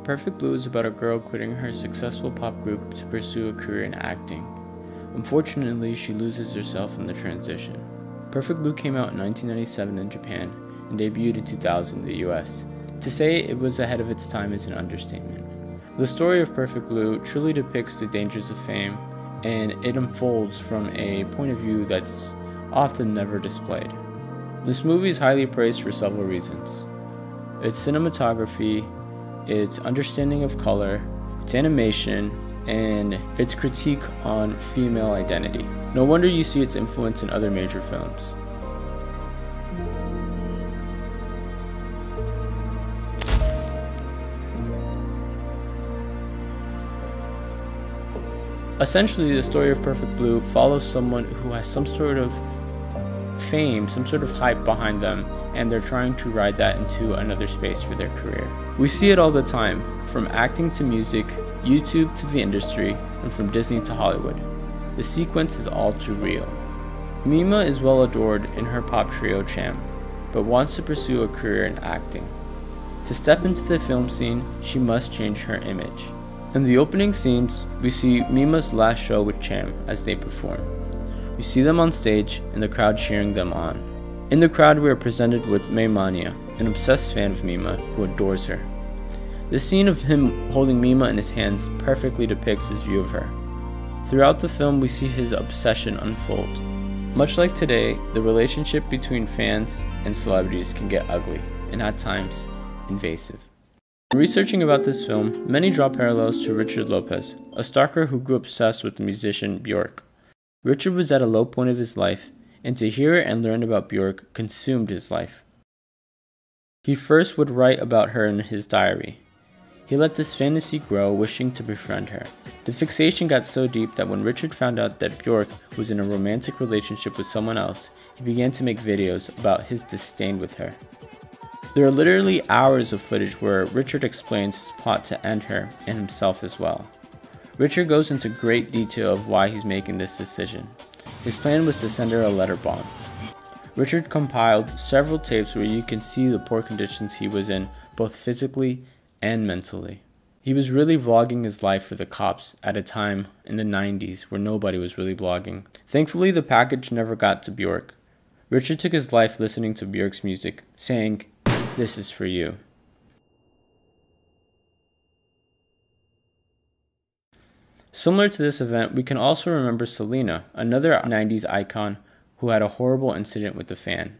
Perfect Blue is about a girl quitting her successful pop group to pursue a career in acting. Unfortunately, she loses herself in the transition. Perfect Blue came out in 1997 in Japan and debuted in 2000 in the US. To say it was ahead of its time is an understatement. The story of Perfect Blue truly depicts the dangers of fame, and it unfolds from a point of view that's often never displayed. This movie is highly praised for several reasons. Its cinematography, its understanding of color, its animation, and its critique on female identity. No wonder you see its influence in other major films. Essentially, the story of Perfect Blue follows someone who has some sort of fame, some sort of hype behind them, and they're trying to ride that into another space for their career. We see it all the time, from acting to music, YouTube to the industry, and from Disney to Hollywood. The sequence is all too real. Mima is well adored in her pop trio Cham, but wants to pursue a career in acting. To step into the film scene, she must change her image. In the opening scenes, we see Mima's last show with Cham as they perform. We see them on stage and the crowd cheering them on. In the crowd, we are presented with May Mania, an obsessed fan of Mima who adores her. The scene of him holding Mima in his hands perfectly depicts his view of her. Throughout the film, we see his obsession unfold. Much like today, the relationship between fans and celebrities can get ugly, and at times, invasive. In researching about this film, many draw parallels to Richard Lopez, a stalker who grew obsessed with the musician Bjork. Richard was at a low point of his life, and to hear and learn about Bjork consumed his life. He first would write about her in his diary. He let this fantasy grow, wishing to befriend her. The fixation got so deep that when Richard found out that Bjork was in a romantic relationship with someone else, he began to make videos about his disdain with her. There are literally hours of footage where Richard explains his plot to end her and himself as well. Richard goes into great detail of why he's making this decision. His plan was to send her a letter bomb. Richard compiled several tapes where you can see the poor conditions he was in, both physically and mentally. He was really vlogging his life for the cops at a time in the 90s where nobody was really vlogging. Thankfully, the package never got to Bjork. Richard took his life listening to Bjork's music, saying, "This is for you." Similar to this event, we can also remember Selena, another 90s icon who had a horrible incident with a fan.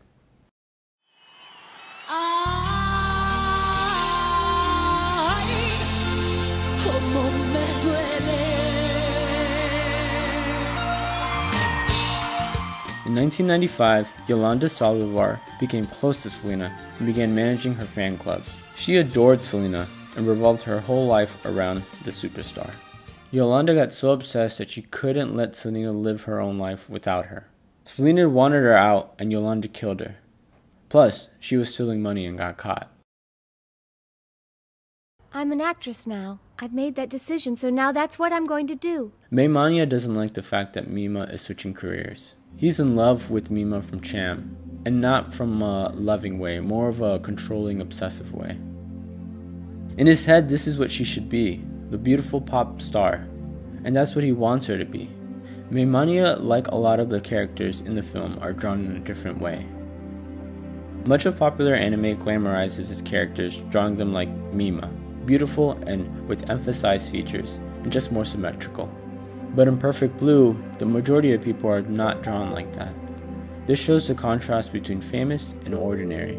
In 1995, Yolanda Saldivar became close to Selena and began managing her fan club. She adored Selena and revolved her whole life around the superstar. Yolanda got so obsessed that she couldn't let Selena live her own life without her. Selena wanted her out and Yolanda killed her. Plus, she was stealing money and got caught. I'm an actress now. I've made that decision, so now that's what I'm going to do. May Mania doesn't like the fact that Mima is switching careers. He's in love with Mima from Cham, and not from a loving way, more of a controlling, obsessive way. In his head, this is what she should be, the beautiful pop star, and that's what he wants her to be. May Mania, like a lot of the characters in the film, are drawn in a different way. Much of popular anime glamorizes his characters, drawing them like Mima, beautiful and with emphasized features, and just more symmetrical. But in Perfect Blue, the majority of people are not drawn like that. This shows the contrast between famous and ordinary.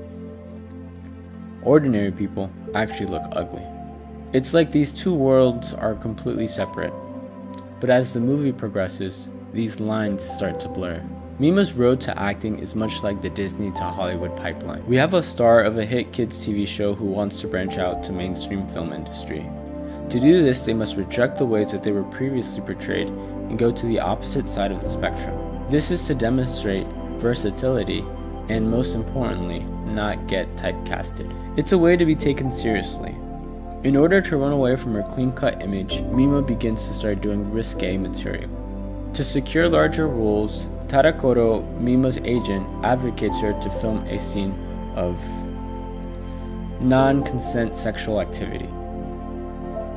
Ordinary people actually look ugly. It's like these two worlds are completely separate. But as the movie progresses, these lines start to blur. Mima's road to acting is much like the Disney to Hollywood pipeline. We have a star of a hit kids TV show who wants to branch out to mainstream film industry. To do this, they must reject the ways that they were previously portrayed and go to the opposite side of the spectrum. This is to demonstrate versatility and, most importantly, not get typecasted. It's a way to be taken seriously. In order to run away from her clean-cut image, Mima begins to start doing risque material. To secure larger roles, Tarakoro, Mima's agent, advocates her to film a scene of non-consent sexual activity.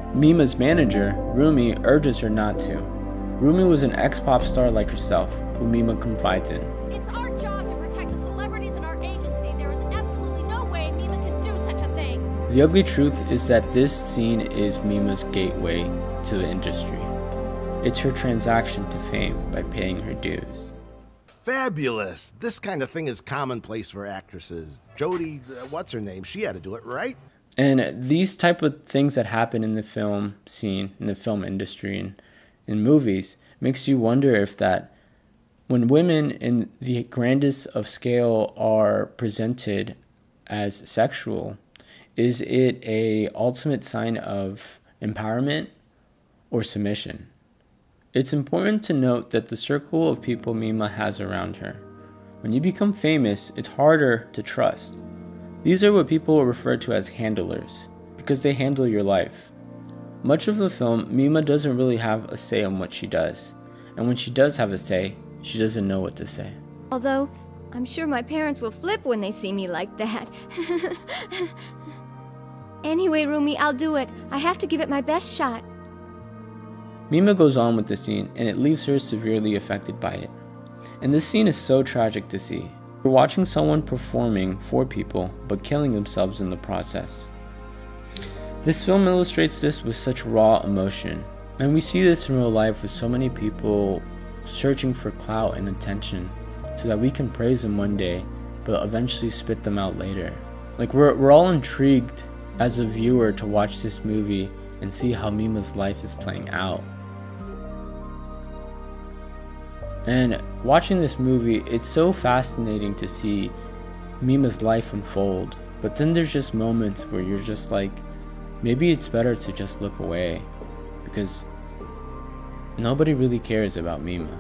Mima's manager, Rumi, urges her not to. Rumi was an ex-pop star like herself, who Mima confides in. It's our job to protect the celebrities in our agency. There is absolutely no way Mima can do such a thing. The ugly truth is that this scene is Mima's gateway to the industry. It's her transaction to fame by paying her dues. Fabulous. This kind of thing is commonplace for actresses. Jodie, what's her name? She had to do it, right? And these type of things that happen in the film scene, in the film industry, and in movies, makes you wonder if that when women in the grandest of scale are presented as sexual, is it a ultimate sign of empowerment or submission? It's important to note that the circle of people Mima has around her. When you become famous, it's harder to trust. These are what people refer to as handlers, because they handle your life. Much of the film, Mima doesn't really have a say on what she does, and when she does have a say, she doesn't know what to say. Although, I'm sure my parents will flip when they see me like that. Anyway, Rumi, I'll do it. I have to give it my best shot. Mima goes on with the scene, and it leaves her severely affected by it. And this scene is so tragic to see. We're watching someone performing for people, but killing themselves in the process. This film illustrates this with such raw emotion, and we see this in real life with so many people searching for clout and attention so that we can praise them one day, but eventually spit them out later. Like, we're all intrigued as a viewer to watch this movie and see how Mima's life is playing out. And watching this movie, it's so fascinating to see Mima's life unfold, but then there's just moments where you're just like, maybe it's better to just look away, because nobody really cares about Mima.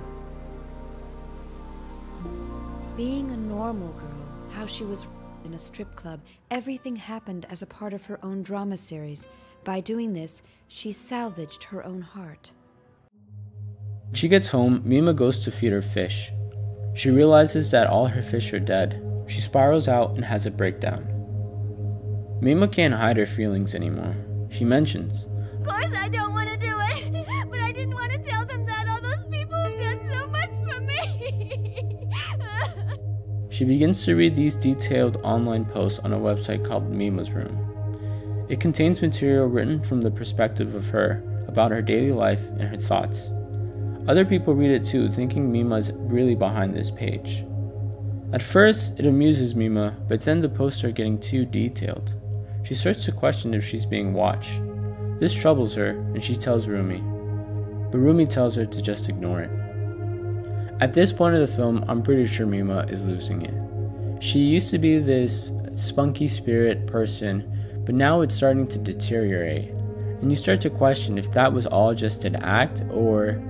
Being a normal girl, how she was in a strip club, everything happened as a part of her own drama series. By doing this, she salvaged her own heart. When she gets home, Mima goes to feed her fish. She realizes that all her fish are dead. She spirals out and has a breakdown. Mima can't hide her feelings anymore. She mentions, Of course I don't want to do it, but I didn't want to tell them that all those people have done so much for me. She begins to read these detailed online posts on a website called Mima's Room. It contains material written from the perspective of her about her daily life and her thoughts. Other people read it too, thinking Mima's really behind this page. At first, it amuses Mima, but then the posts are getting too detailed. She starts to question if she's being watched. This troubles her, and she tells Rumi. But Rumi tells her to just ignore it. At this point of the film, I'm pretty sure Mima is losing it. She used to be this spunky spirit person, but now it's starting to deteriorate. And you start to question if that was all just an act, or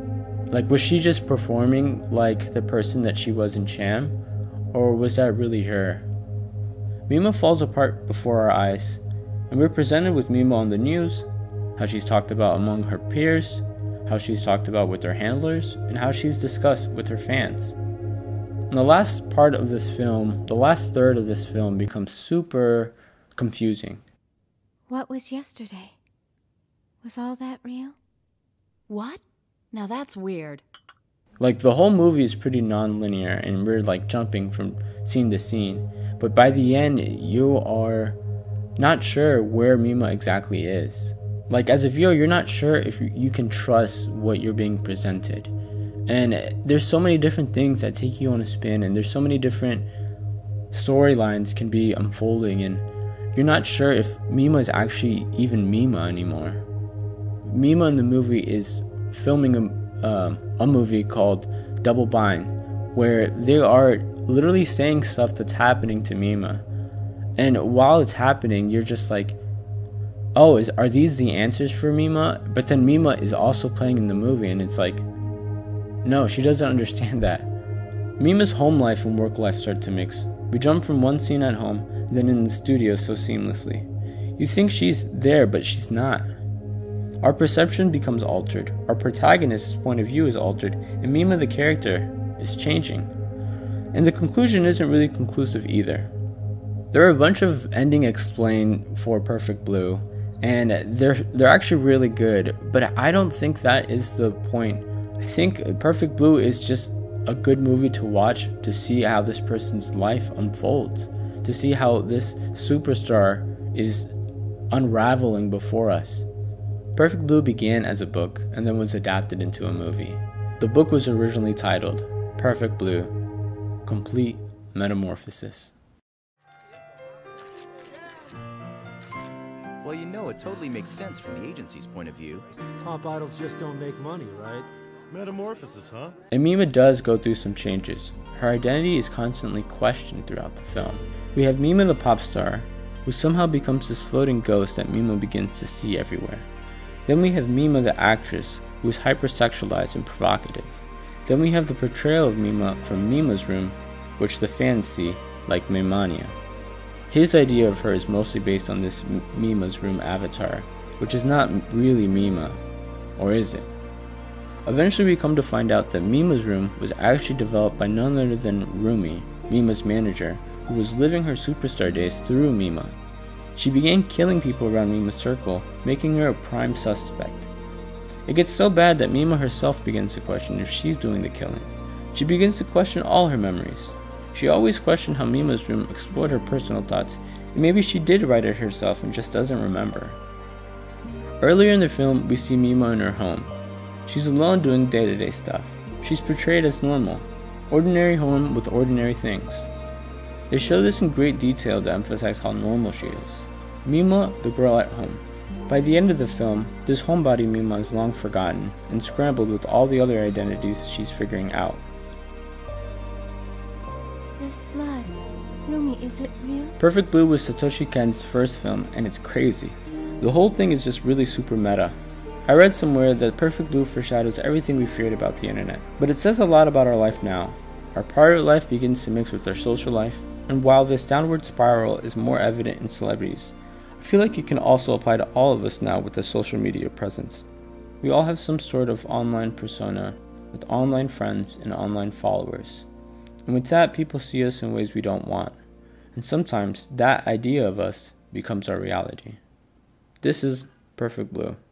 was she just performing like the person that she was in Cham, or was that really her? Mima falls apart before our eyes, and we're presented with Mima on the news, how she's talked about among her peers, how she's talked about with her handlers, and how she's discussed with her fans. And the last part of this film, the last third of this film, becomes super confusing. What was yesterday? Was all that real? What? Now that's weird. The whole movie is pretty non-linear, and we're jumping from scene to scene. But by the end, you are not sure where Mima exactly is. As a viewer, you're not sure if you can trust what you're being presented. And there's so many different things that take you on a spin, and there's so many different storylines can be unfolding, and you're not sure if Mima is actually even Mima anymore. Mima in the movie is filming a movie called Double Bind, where they are literally saying stuff that's happening to Mima. And while it's happening, you're just like, oh, are these the answers for Mima? But then Mima is also playing in the movie, and it's like, no, she doesn't understand that. Mima's home life and work life start to mix. We jump from one scene at home, then in the studio so seamlessly. You think she's there, but she's not. Our perception becomes altered, our protagonist's point of view is altered, and Mima the character is changing. And the conclusion isn't really conclusive either. There are a bunch of ending explained for Perfect Blue, and they're actually really good, but I don't think that is the point. I think Perfect Blue is just a good movie to watch to see how this person's life unfolds, to see how this superstar is unraveling before us. Perfect Blue began as a book and then was adapted into a movie. The book was originally titled Perfect Blue: Complete Metamorphosis. Well, you know, it totally makes sense from the agency's point of view. Pop idols just don't make money, right? Metamorphosis, huh? And Mima does go through some changes. Her identity is constantly questioned throughout the film. We have Mima the pop star, who somehow becomes this floating ghost that Mima begins to see everywhere. Then we have Mima the actress, who is hypersexualized and provocative. Then we have the portrayal of Mima from Mima's room, which the fans see, like Mimania. His idea of her is mostly based on this Mima's room avatar, which is not really Mima, or is it? Eventually we come to find out that Mima's room was actually developed by none other than Rumi, Mima's manager, who was living her superstar days through Mima. She began killing people around Mima's circle, making her a prime suspect. It gets so bad that Mima herself begins to question if she's doing the killing. She begins to question all her memories. She always questioned how Mima's room explored her personal thoughts, and maybe she did write it herself and just doesn't remember. Earlier in the film, we see Mima in her home. She's alone doing day-to-day stuff. She's portrayed as normal, ordinary home with ordinary things. They show this in great detail to emphasize how normal she is. Mima, the girl at home. By the end of the film, this homebody Mima is long forgotten and scrambled with all the other identities she's figuring out. This blood. Rumi, is it real? Perfect Blue was Satoshi Kon's first film, and it's crazy. The whole thing is just really super meta. I read somewhere that Perfect Blue foreshadows everything we feared about the internet. But it says a lot about our life now. Our private life begins to mix with our social life, and while this downward spiral is more evident in celebrities, I feel like it can also apply to all of us now with the social media presence. We all have some sort of online persona with online friends and online followers. And with that, people see us in ways we don't want. And sometimes that idea of us becomes our reality. This is Perfect Blue.